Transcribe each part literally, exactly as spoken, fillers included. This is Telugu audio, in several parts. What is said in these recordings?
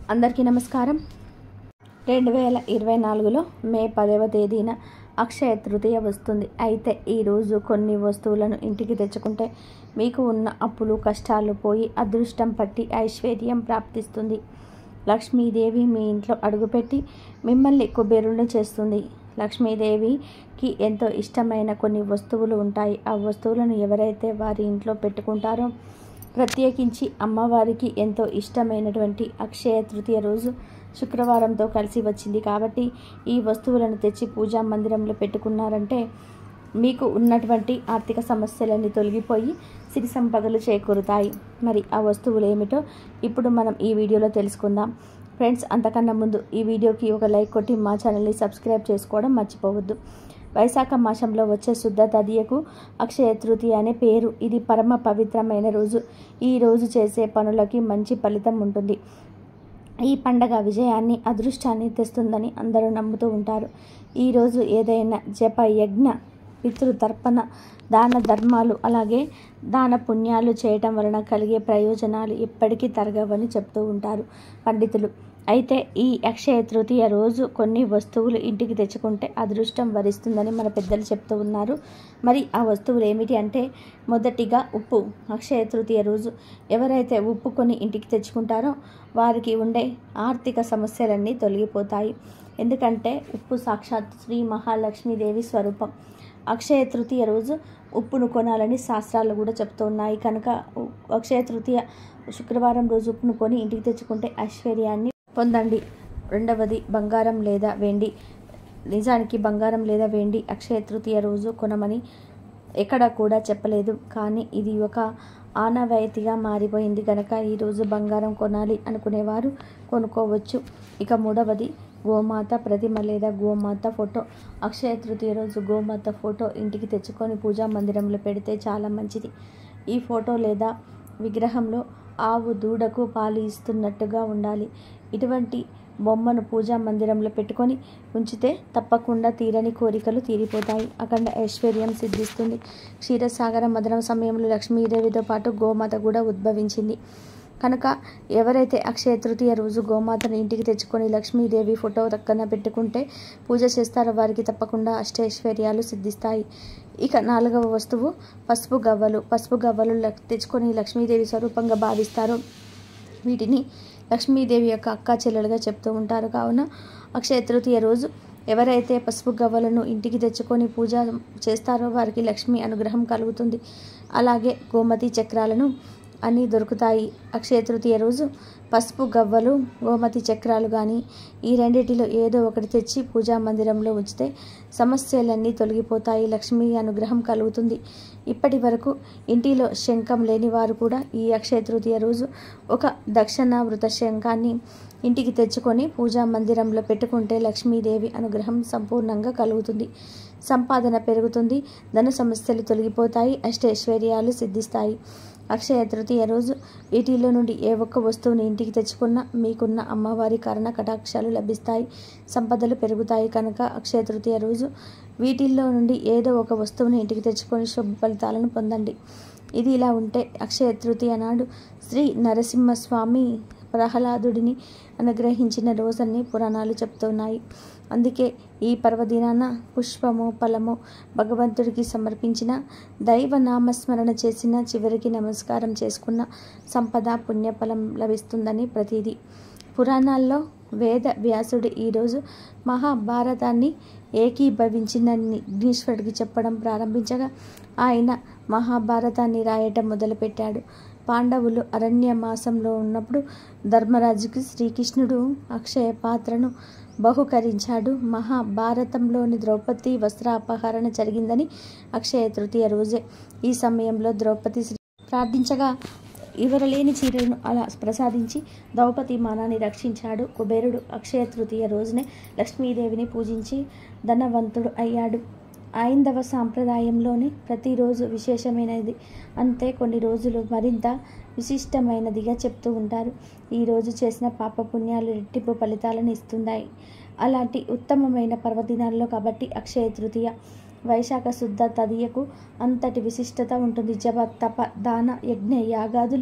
అందరికీ నమస్కారం. రెండు వేల ఇరవై నాలుగులో మే పదవ తేదీన అక్షయ తృతీయ వస్తుంది. అయితే ఈరోజు కొన్ని వస్తువులను ఇంటికి తెచ్చుకుంటే మీకు ఉన్న అప్పులు కష్టాలు పోయి అదృష్టం పట్టి ఐశ్వర్యం ప్రాప్తిస్తుంది. లక్ష్మీదేవి మీ ఇంట్లో అడుగుపెట్టి మిమ్మల్ని కుబేరులను చేస్తుంది. లక్ష్మీదేవికి ఎంతో ఇష్టమైన కొన్ని వస్తువులు ఉంటాయి. ఆ వస్తువులను ఎవరైతే వారి ఇంట్లో పెట్టుకుంటారో, ప్రత్యేకించి అమ్మవారికి ఎంతో ఇష్టమైనటువంటి అక్షయ తృతీయ రోజు శుక్రవారంతో కలిసి వచ్చింది కాబట్టి ఈ వస్తువులను తెచ్చి పూజా మందిరంలో పెట్టుకున్నారంటే మీకు ఉన్నటువంటి ఆర్థిక సమస్యలన్నీ తొలగిపోయి సిరి సంపదలు చేకూరుతాయి. మరి ఆ వస్తువులు ఏమిటో ఇప్పుడు మనం ఈ వీడియోలో తెలుసుకుందాం. ఫ్రెండ్స్, అంతకన్నా ముందు ఈ వీడియోకి ఒక లైక్ కొట్టి మా ఛానల్ని సబ్స్క్రైబ్ చేసుకోవడం మర్చిపోవద్దు. వైశాఖ మాసంలో వచ్చే శుద్ధ తదియకు అక్షయ తృతీయ అనే పేరు. ఇది పరమ పవిత్రమైన రోజు. ఈ రోజు చేసే పనులకి మంచి ఫలితం ఉంటుంది. ఈ పండగ విజయాన్ని అదృష్టాన్ని తెస్తుందని అందరూ నమ్ముతూ ఉంటారు. ఈరోజు ఏదైనా జప యజ్ఞ పితృతర్పణ దాన ధర్మాలు అలాగే దాన పుణ్యాలు చేయటం వలన కలిగే ప్రయోజనాలు ఎప్పటికీ తరగవని చెప్తూ ఉంటారు పండితులు. అయితే ఈ అక్షయ తృతీయ రోజు కొన్ని వస్తువులు ఇంటికి తెచ్చుకుంటే అదృష్టం వరిస్తుందని మన పెద్దలు చెప్తూ ఉన్నారు. మరి ఆ వస్తువులు ఏమిటి అంటే, మొదటిగా ఉప్పు. అక్షయ తృతీయ రోజు ఎవరైతే ఉప్పు కొని ఇంటికి తెచ్చుకుంటారో వారికి ఉండే ఆర్థిక సమస్యలన్నీ తొలగిపోతాయి. ఎందుకంటే ఉప్పు సాక్షాత్ శ్రీ మహాలక్ష్మీదేవి స్వరూపం. అక్షయ తృతీయ రోజు ఉప్పును కొనాలని శాస్త్రాలు కూడా చెప్తూ ఉన్నాయి. కనుక అక్షయ తృతీయ శుక్రవారం రోజు ఉప్పును కొని ఇంటికి తెచ్చుకుంటే ఐశ్వర్యాన్ని పొందండి. రెండవది బంగారం లేదా వెండి. నిజానికి బంగారం లేదా వెండి అక్షయ తృతీయ రోజు కొనమని ఎక్కడ కూడా చెప్పలేదు, కానీ ఇది ఒక ఆనవాయితీగా మారిపోయింది కనుక ఈరోజు బంగారం కొనాలి అనుకునేవారు కొనుక్కోవచ్చు. ఇక మూడవది గోమాత ప్రతిమ లేదా గోమాత ఫోటో. అక్షయ తృతీయ రోజు గోమాత ఫోటో ఇంటికి తెచ్చుకొని పూజా మందిరంలో పెడితే చాలా మంచిది. ఈ ఫోటో లేదా విగ్రహంలో ఆవు దూడకు పాలు ఇస్తున్నట్టుగా ఉండాలి. ఇటువంటి బొమ్మను పూజా మందిరంలో పెట్టుకొని ఉంచితే తప్పకుండా తీరని కోరికలు తీరిపోతాయి. అఖండ ఐశ్వర్యం సిద్ధిస్తుంది. క్షీరసాగర మదనం సమయంలో లక్ష్మీదేవితో పాటు గోమాత కూడా ఉద్భవించింది. కనుక ఎవరైతే అక్షయ తృతీయ రోజు గోమాతను ఇంటికి తెచ్చుకొని లక్ష్మీదేవి ఫోటో పక్కన పెట్టుకుంటే పూజ చేస్తారో వారికి తప్పకుండా అష్టైశ్వర్యాలు సిద్ధిస్తాయి. ఇక నాలుగవ వస్తువు పసుపు గవ్వలు. పసుపు గవ్వలు తెచ్చుకొని లక్ష్మీదేవి స్వరూపంగా భావిస్తారు. వీటిని లక్ష్మీదేవి యొక్క అక్క చెల్లెలుగా చెప్తూ ఉంటారు. కావున అక్షయ తృతీయ రోజు ఎవరైతే పసుపు గవ్వలను ఇంటికి తెచ్చుకొని పూజ చేస్తారో వారికి లక్ష్మీ అనుగ్రహం కలుగుతుంది. అలాగే గోమతి చక్రాలను అన్నీ దొరుకుతాయి. అక్షయ తృతీయ రోజు పసుపు గవ్వలు గోమతి చక్రాలు కానీ ఈ రెండిటిలో ఏదో ఒకటి తెచ్చి పూజా మందిరంలో ఉంచితే సమస్యలన్నీ తొలగిపోతాయి. లక్ష్మీ అనుగ్రహం కలుగుతుంది. ఇప్పటి వరకు ఇంటిలో శంఖం లేని వారు కూడా ఈ అక్షయ తృతీయ రోజు ఒక దక్షిణావృత శంఖాన్ని ఇంటికి తెచ్చుకొని పూజా మందిరంలో పెట్టుకుంటే లక్ష్మీదేవి అనుగ్రహం సంపూర్ణంగా కలుగుతుంది. సంపాదన పెరుగుతుంది. ధన సమస్యలు తొలగిపోతాయి. అష్టైశ్వర్యాలు సిద్ధిస్తాయి. అక్షయ తృతీయ రోజు వీటిలో నుండి ఏ ఒక్క వస్తువుని ఇంటికి తెచ్చుకున్నా మీకున్న అమ్మవారి కరుణ కటాక్షాలు లభిస్తాయి. సంపదలు పెరుగుతాయి. కనుక అక్షయ తృతీయ రోజు వీటిల్లో నుండి ఏదో ఒక వస్తువుని ఇంటికి తెచ్చుకొని శుభ ఫలితాలను పొందండి. ఇది ఇలా ఉంటే అక్షయ తృతీయ నాడు శ్రీ నరసింహస్వామి ప్రహ్లాదుడిని అనుగ్రహించిన రోజని పురాణాలు చెప్తున్నాయి. అందుకే ఈ పర్వదినాన పుష్పము ఫలము భగవంతుడికి సమర్పించిన దైవ నామస్మరణ చేసిన చివరికి నమస్కారం చేసుకున్న సంపద పుణ్యఫలం లభిస్తుందని ప్రతీది. పురాణాల్లో వేద వ్యాసుడు ఈరోజు మహాభారతాన్ని ఏకీభవించిన విఘ్నేశ్వరుడికి చెప్పడం ప్రారంభించగా ఆయన మహాభారతాన్ని రాయటం మొదలుపెట్టాడు. పాండవులు అరణ్య మాసంలో ఉన్నప్పుడు ధర్మరాజుకి శ్రీకృష్ణుడు అక్షయ పాత్రను బహుకరించాడు. మహాభారతంలోని ద్రౌపది వస్త్రాపహరణ జరిగిందని అక్షయ తృతీయ రోజే. ఈ సమయంలో ద్రౌపది ప్రార్థించగా ఇవరలేని చీరలను అలా ప్రసాదించి ద్రౌపది మానాన్ని రక్షించాడు కుబేరుడు. అక్షయ తృతీయ రోజునే లక్ష్మీదేవిని పూజించి ధనవంతుడు అయ్యాడు. ఐందవ సాంప్రదాయంలోని ప్రతిరోజు విశేషమైనది, అంతే కొన్ని రోజులు మరింత విశిష్టమైనదిగా చెప్తూ ఉంటారు. ఈరోజు చేసిన పాపపుణ్యాలు రెట్టింపు ఫలితాలను ఇస్తున్నాయి. అలాంటి ఉత్తమమైన పర్వదినాల్లో కాబట్టి అక్షయ తృతీయ వైశాఖ శుద్ధ తదియకు అంతటి విశిష్టత ఉంటుంది. జప తప దాన యజ్ఞ యాగాదులు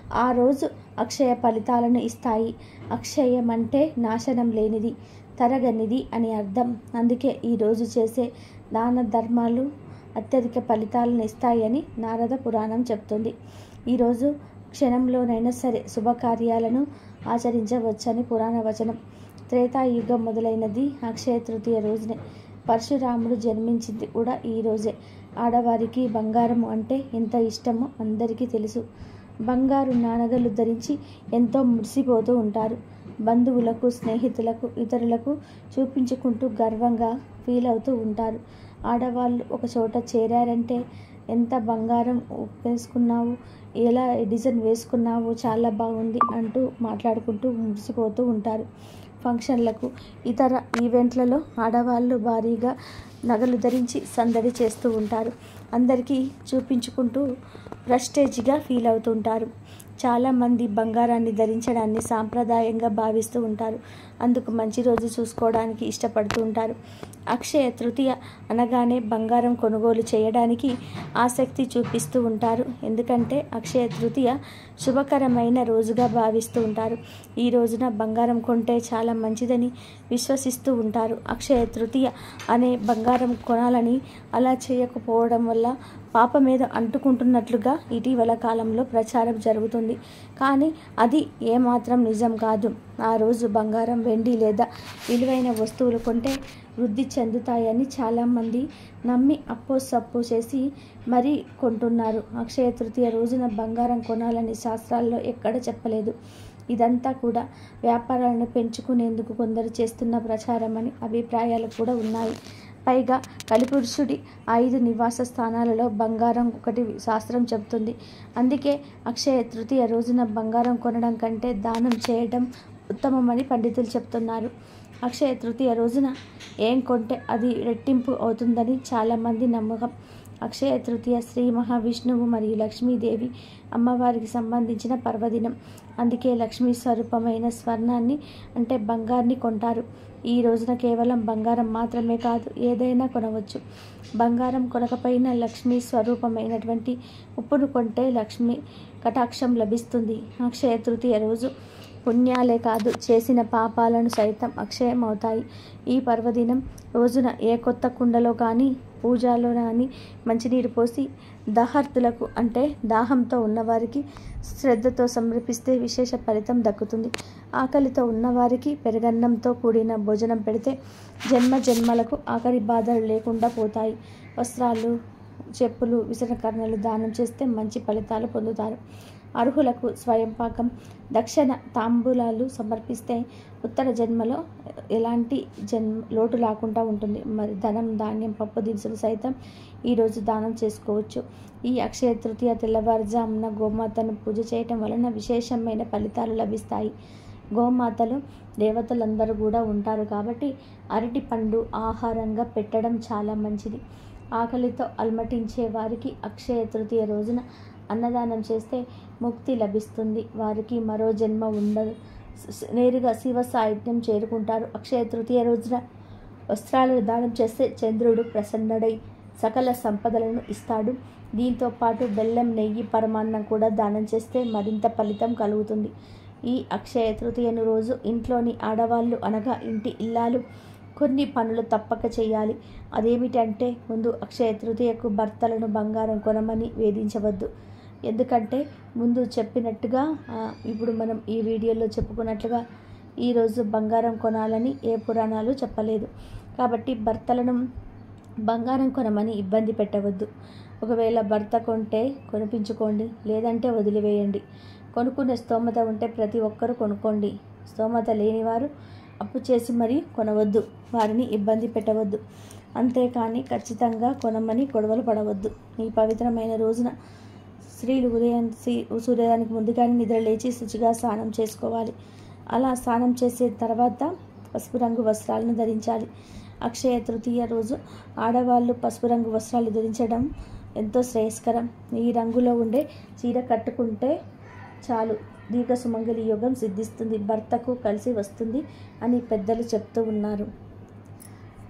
ఆ రోజు అక్షయ ఫలితాలను ఇస్తాయి. అక్షయం అంటే నాశనం లేనిది, తరగనిది అని అర్థం. అందుకే ఈరోజు చేసే దాన ధర్మాలు అత్యధిక ఫలితాలను ఇస్తాయని నారద పురాణం చెప్తుంది. ఈరోజు క్షణంలోనైనా సరే శుభకార్యాలను ఆచరించవచ్చని పురాణ వచనం. త్రేతాయుగం మొదలైనది అక్షయ తృతీయ రోజునే. పరశురాముడు జన్మించింది కూడా ఈ రోజే. ఆడవారికి బంగారం అంటే ఎంత ఇష్టమో అందరికీ తెలుసు. బంగారు నాణగలు ధరించి ఎంతో మురిసిపోతూ ఉంటారు. బంధువులకు, స్నేహితులకు, ఇతరులకు చూపించుకుంటూ గర్వంగా ఫీల్ అవుతూ ఉంటారు. ఆడవాళ్ళు ఒక చోట చేరారంటే ఎంత బంగారం వేసుకున్నావు, ఎలా డిజైన్ వేసుకున్నావు, చాలా బాగుంది అంటూ మాట్లాడుకుంటూ మురిసిపోతూ ఉంటారు. ఫంక్షన్లకు, ఇతర ఈవెంట్లలో ఆడవాళ్ళు భారీగా నగలు ధరించి సందడి చేస్తూ ఉంటారు. అందరికీ చూపించుకుంటూ ప్రెస్టేజ్గా ఫీల్ అవుతుంటారు. చాలామంది బంగారాన్ని ధరించడాన్ని సాంప్రదాయంగా భావిస్తూ ఉంటారు. అందుకు మంచి రోజు చూసుకోవడానికి ఇష్టపడుతూ ఉంటారు. అక్షయ తృతీయ అనగానే బంగారం కొనుగోలు చేయడానికి ఆసక్తి చూపిస్తూ ఉంటారు. ఎందుకంటే అక్షయ తృతీయ శుభకరమైన రోజుగా భావిస్తూ ఉంటారు. ఈ రోజున బంగారం కొంటే చాలా మంచిదని విశ్వసిస్తూ ఉంటారు. అక్షయ తృతీయ అనే బంగారం కొనాలని అలా చేయకపోవడం వల్ల పాప మీద అంటుకుంటున్నట్లుగా ఇటీవల కాలంలో ప్రచారం జరుగుతుంది. కానీ అది ఏమాత్రం నిజం కాదు. ఆ రోజు బంగారం, వెండి లేదా విలువైన వస్తువులు కొంటే వృద్ధి చెందుతాయని చాలామంది నమ్మి అప్పో సప్పో చేసి మరీ కొంటున్నారు. అక్షయ తృతీయ రోజున బంగారం కొనాలని శాస్త్రాల్లో ఎక్కడ చెప్పలేదు. ఇదంతా కూడా వ్యాపారాలను పెంచుకునేందుకు కొందరు చేస్తున్న ప్రచారం అని అభిప్రాయాలు కూడా ఉన్నాయి. పైగా కలిపురుషుడి ఐదు నివాస స్థానాలలో బంగారం ఒకటి శాస్త్రం చెబుతుంది. అందుకే అక్షయ తృతీయ రోజున బంగారం కొనడం కంటే దానం చేయడం ఉత్తమమని పండితులు చెప్తున్నారు. అక్షయ తృతీయ రోజున ఏం కొంటే అది రెట్టింపు అవుతుందని చాలామంది నమ్మకం. అక్షయ తృతీయ శ్రీ మహావిష్ణువు మరియు లక్ష్మీదేవి అమ్మవారికి సంబంధించిన పర్వదినం. అందుకే లక్ష్మీ స్వరూపమైన స్వర్ణాన్ని అంటే బంగారాన్ని కొంటారు. ఈ రోజున కేవలం బంగారం మాత్రమే కాదు, ఏదైనా కొనవచ్చు. బంగారం కొనకపోయినా లక్ష్మీ స్వరూపమైనటువంటి ఉప్పును కొంటే లక్ష్మీ కటాక్షం లభిస్తుంది. అక్షయ తృతీయ రోజు పుణ్యాలే కాదు, చేసిన పాపాలను సైతం అక్షయం అవుతాయి. ఈ పర్వదినం రోజున ఏ కొత్త కుండలో కానీ పూజలో కానీ మంచినీరు పోసి దాహార్తులకు అంటే దాహంతో ఉన్నవారికి శ్రద్ధతో సమర్పిస్తే విశేష ఫలితం దక్కుతుంది. ఆకలితో ఉన్నవారికి పెరుగన్నంతో కూడిన భోజనం పెడితే జన్మ జన్మలకు ఆకలి బాధలు లేకుండా పోతాయి. వస్త్రాలు, చెప్పులు, విసనకర్ణలు దానం చేస్తే మంచి ఫలితాలు పొందుతారు. అర్హులకు స్వయంపాకం, దక్షిణ, తాంబూలాలు సమర్పిస్తే ఉత్తర జన్మలో ఎలాంటి జన్మ లోటు లేకుండా ఉంటుంది. మరి ధనం, ధాన్యం, పప్పు దినుసులు సైతం ఈరోజు దానం చేసుకోవచ్చు. ఈ అక్షయ తృతీయ తెల్లవారుజామున గోమాతను పూజ చేయటం వలన విశేషమైన ఫలితాలు లభిస్తాయి. గోమాతలు దేవతలందరూ కూడా ఉంటారు కాబట్టి అరటి పండు ఆహారంగా పెట్టడం చాలా మంచిది. ఆకలితో అల్మటించే వారికి అక్షయ తృతీయ రోజున అన్నదానం చేస్తే ముక్తి లభిస్తుంది. వారికి మరో జన్మ ఉండదు. నేరుగా శివ సాయుధ్యం చేరుకుంటారు. అక్షయ తృతీయ రోజున వస్త్రాలను దానం చేస్తే చంద్రుడు ప్రసన్నుడై సకల సంపదలను ఇస్తాడు. దీంతో పాటు బెల్లం, నెయ్యి, పరమాన్నం కూడా దానం చేస్తే మరింత ఫలితం కలుగుతుంది. ఈ అక్షయ తృతీయను రోజు ఇంట్లోని ఆడవాళ్ళు అనగా ఇంటి ఇల్లాలు కొన్ని పనులు తప్పక చేయాలి. అదేమిటంటే ముందు అక్షయ తృతీయకు భర్తలను బంగారం కొనమని వేధించవద్దు. ఎందుకంటే ముందు చెప్పినట్టుగా ఇప్పుడు మనం ఈ వీడియోలో చెప్పుకున్నట్లుగా ఈరోజు బంగారం కొనాలని ఏ పురాణాలు చెప్పలేదు. కాబట్టి భర్తలను బంగారం కొనమని ఇబ్బంది పెట్టవద్దు. ఒకవేళ భర్త కొంటే కొనిపించుకోండి, లేదంటే వదిలివేయండి. కొనుక్కునే స్తోమత ఉంటే ప్రతి ఒక్కరూ కొనుక్కోండి. స్తోమత లేనివారు అప్పు చేసి మరీ కొనవద్దు, వారిని ఇబ్బంది పెట్టవద్దు. అంతేకాని ఖచ్చితంగా కొనమని గొడవలు పడవద్దు. ఈ పవిత్రమైన రోజున స్త్రీలు ఉదయం సూర్యోదయానికి ముందుగానే నిద్ర లేచి శుచిగా స్నానం చేసుకోవాలి. అలా స్నానం చేసే తర్వాత పసుపు రంగు వస్త్రాలను ధరించాలి. అక్షయ తృతీయ రోజు ఆడవాళ్ళు పసుపు రంగు వస్త్రాలు ధరించడం ఎంతో శ్రేయస్కరం. ఈ రంగులో ఉండే చీర కట్టుకుంటే చాలు, దీర్ఘ సుమంగళి యోగం సిద్ధిస్తుంది, భర్తకు కలిసి వస్తుంది అని పెద్దలు చెప్తూ ఉన్నారు.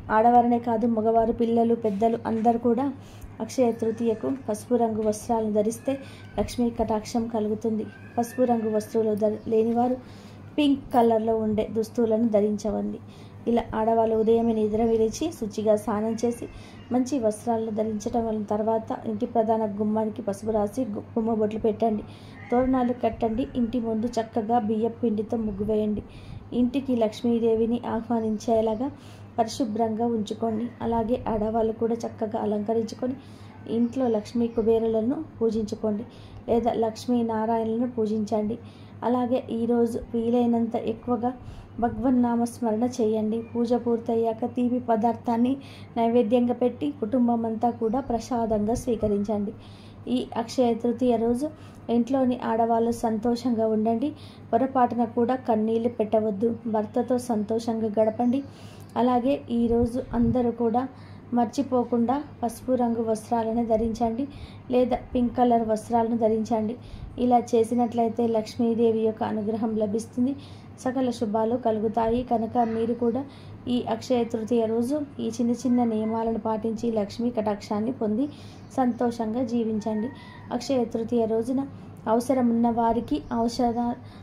ఆడవారనే కాదు మగవారు, పిల్లలు, పెద్దలు అందరూ కూడా అక్షయ తృతీయకు పసుపు రంగు వస్త్రాలను ధరిస్తే లక్ష్మీ కటాక్షం కలుగుతుంది. పసుపు రంగు వస్తువులు ధరి లేనివారు పింక్ కలర్లో ఉండే దుస్తులను ధరించవండి. ఇలా ఆడవాళ్ళు ఉదయమే నిద్ర విరిచి శుచిగా స్నానం చేసి మంచి వస్త్రాలను ధరించడం వల్ల తర్వాత ఇంటి ప్రధాన గుమ్మానికి పసుపు రాసి గుమ్మ బొట్లు పెట్టండి. తోరణాలు కట్టండి. ఇంటి ముందు చక్కగా బియ్యం పిండితో ముగ్గు వేయండి. ఇంటికి లక్ష్మీదేవిని ఆహ్వానించేలాగా పరిశుభ్రంగా ఉంచుకోండి. అలాగే ఆడవాళ్ళు కూడా చక్కగా అలంకరించుకొని ఇంట్లో లక్ష్మీ కుబేరులను పూజించుకోండి లేదా లక్ష్మీ నారాయణలను పూజించండి. అలాగే ఈరోజు వీలైనంత ఎక్కువగా భగవన్నామస్మరణ చేయండి. పూజ పూర్తయ్యాక తీపి పదార్థాన్ని నైవేద్యంగా పెట్టి కుటుంబం అంతా కూడా ప్రసాదంగా స్వీకరించండి. ఈ అక్షయ తృతీయ రోజు ఇంట్లోని ఆడవాళ్ళు సంతోషంగా ఉండండి. పొరపాటున కూడా కన్నీళ్లు పెట్టవద్దు. భర్తతో సంతోషంగా గడపండి. అలాగే ఈరోజు అందరూ కూడా మర్చిపోకుండా పసుపు రంగు వస్త్రాలను ధరించండి లేదా పింక్ కలర్ వస్త్రాలను ధరించండి. ఇలా చేసినట్లయితే లక్ష్మీదేవి యొక్క అనుగ్రహం లభిస్తుంది. సకల శుభాలు కలుగుతాయి. కనుక మీరు కూడా ఈ అక్షయ తృతీయ రోజు ఈ చిన్న చిన్న నియమాలను పాటించి లక్ష్మీ కటాక్షాన్ని పొంది సంతోషంగా జీవించండి. అక్షయ తృతీయ రోజున అవసరం ఉన్న వారికి ఔషధ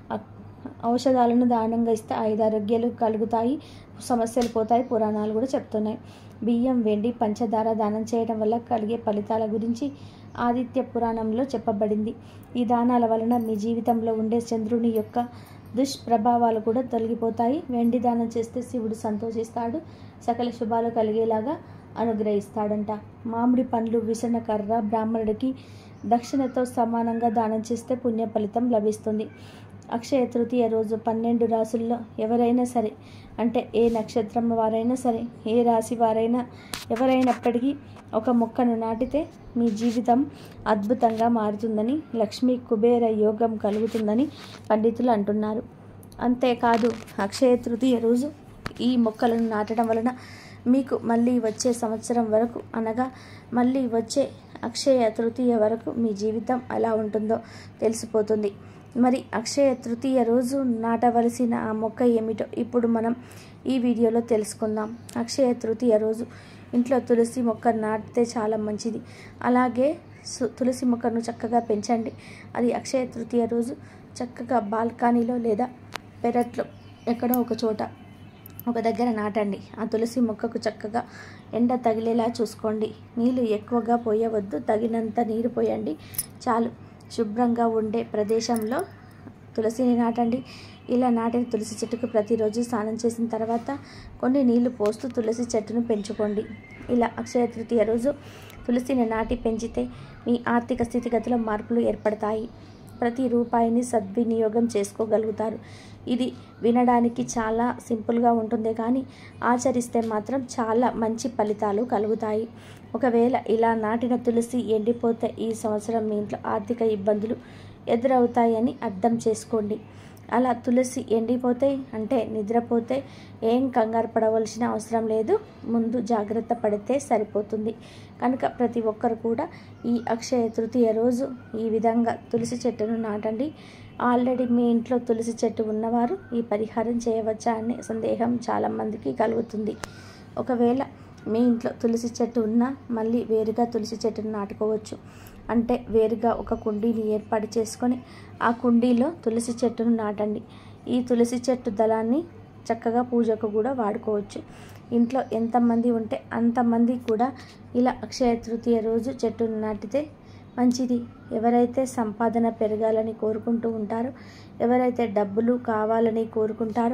ఔషధాలను దానంగా ఇస్తే ఆయురారోగ్యాలు కలుగుతాయి, సమస్యలు పోతాయి. పురాణాలు కూడా చెప్తున్నాయి. బియ్యం, వెండి, పంచదార దానం చేయడం వల్ల కలిగే ఫలితాల గురించి ఆదిత్య పురాణంలో చెప్పబడింది. ఈ దానాల వలన మీ జీవితంలో ఉండే చంద్రుని యొక్క దుష్ప్రభావాలు కూడా తొలగిపోతాయి. వెండి దానం చేస్తే శివుడు సంతోషిస్తాడు, సకల శుభాలు కలిగేలాగా అనుగ్రహిస్తాడంట. మామిడి పండ్లు, విసన కర్ర బ్రాహ్మణుడికి దక్షిణతో సమానంగా దానం చేస్తే పుణ్య ఫలితం లభిస్తుంది. అక్షయ తృతీయ రోజు పన్నెండు రాసుల్లో ఎవరైనా సరే, అంటే ఏ నక్షత్రం వారైనా సరే, ఏ రాశి వారైనా ఎవరైనప్పటికీ ఒక మొక్కను నాటితే మీ జీవితం అద్భుతంగా మారుతుందని, లక్ష్మీ కుబేర యోగం కలుగుతుందని పండితులు అంటున్నారు. అంతేకాదు అక్షయ తృతీయ రోజు ఈ మొక్కలను నాటడం వలన మీకు మళ్ళీ వచ్చే సంవత్సరం వరకు, అనగా మళ్ళీ వచ్చే అక్షయ తృతీయ వరకు మీ జీవితం ఎలా ఉంటుందో తెలిసిపోతుంది. మరి అక్షయ తృతీయ రోజు నాటవలసిన ఆ మొక్క ఏమిటో ఇప్పుడు మనం ఈ వీడియోలో తెలుసుకుందాం. అక్షయ తృతీయ రోజు ఇంట్లో తులసి మొక్క నాటితే చాలా మంచిది. అలాగే తులసి మొక్కను చక్కగా పెంచండి. అది అక్షయ తృతీయ రోజు చక్కగా బాల్కనీలో లేదా పెరట్లో ఎక్కడో ఒక చోట ఒక దగ్గర నాటండి. ఆ తులసి మొక్కకు చక్కగా ఎండ తగిలేలా చూసుకోండి. నీళ్ళు ఎక్కువగా పోయవద్దు, తగినంత నీరు పోయండి చాలు. శుభ్రంగా ఉండే ప్రదేశంలో తులసిని నాటండి. ఇలా నాటిన తులసి చెట్టుకు ప్రతిరోజు స్నానం చేసిన తర్వాత కొన్ని నీళ్లు పోస్తూ తులసి చెట్టును పెంచుకోండి. ఇలా అక్షయ తృతీయ రోజు తులసిని నాటి పెంచితే మీ ఆర్థిక స్థితిగతిలో మార్పులు ఏర్పడతాయి. ప్రతి రూపాయిని సద్వినియోగం చేసుకోగలుగుతారు. ఇది వినడానికి చాలా సింపుల్గా ఉంటుంది, కానీ ఆచరిస్తే మాత్రం చాలా మంచి ఫలితాలు కలుగుతాయి. ఒకవేళ ఇలా నాటిన తులసి ఎండిపోతే ఈ సంవత్సరం మీ ఇంట్లో ఆర్థిక ఇబ్బందులు ఎదురవుతాయని అర్థం చేసుకోండి. అలా తులసి ఎండిపోతే అంటే నిద్రపోతే ఏం కంగారు పడవలసిన అవసరం లేదు. ముందు జాగ్రత్త పడితే సరిపోతుంది. కనుక ప్రతి ఒక్కరు కూడా ఈ అక్షయ తృతీయ రోజు ఈ విధంగా తులసి చెట్టును నాటండి. ఆల్రెడీ మీ ఇంట్లో తులసి చెట్టు ఉన్నవారు ఈ పరిహారం చేయవచ్చా అనే సందేహం చాలామందికి కలుగుతుంది. ఒకవేళ మీ ఇంట్లో తులసి చెట్టు ఉన్నా మళ్ళీ వేరుగా తులసి చెట్టును నాటుకోవచ్చు. అంటే వేరుగా ఒక కుండీని ఏర్పాటు చేసుకొని ఆ కుండీలో తులసి చెట్టును నాటండి. ఈ తులసి చెట్టు దళాన్ని చక్కగా పూజకు కూడా వాడుకోవచ్చు. ఇంట్లో ఎంతమంది ఉంటే అంతమంది కూడా ఇలా అక్షయ తృతీయ రోజు చెట్టును నాటితే మంచిది. ఎవరైతే సంపాదన పెరగాలని కోరుకుంటూ ఉంటారో, ఎవరైతే డబ్బులు కావాలని కోరుకుంటారో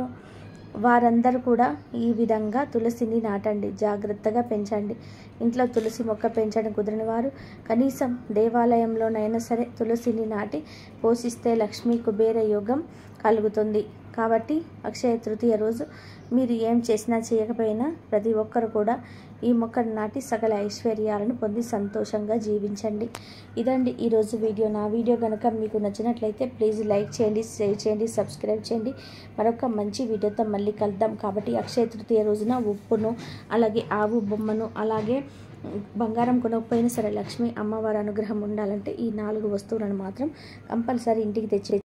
వారందరూ కూడా ఈ విధంగా తులసిని నాటండి. జాగ్రత్తగా పెంచండి. ఇంట్లో తులసి మొక్క పెంచడం కుదిరిన వారు కనీసం దేవాలయంలోనైనా సరే తులసిని నాటి పోషిస్తే లక్ష్మీ కుబేర యోగం కలుగుతుంది. కాబట్టి అక్షయ తృతీయ రోజు మీరు ఏం చేసినా చేయకపోయినా ప్రతి ఒక్కరు కూడా ఈ మొక్కను నాటి సకల ఐశ్వర్యాలను పొంది సంతోషంగా జీవించండి. ఇదండి ఈరోజు వీడియో. నా వీడియో కనుక మీకు నచ్చినట్లయితే ప్లీజ్ లైక్ చేయండి, షేర్ చేయండి, సబ్స్క్రైబ్ చేయండి. మరొక మంచి వీడియోతో మళ్ళీ కలుద్దాం. కాబట్టి అక్షయ తృతీయ రోజున ఉప్పును, అలాగే ఆవు బొమ్మను, అలాగే బంగారం కొనకపోయినా సరే లక్ష్మీ అమ్మవారి అనుగ్రహం ఉండాలంటే ఈ నాలుగు వస్తువులను మాత్రం కంపల్సరీ ఇంటికి తెచ్చి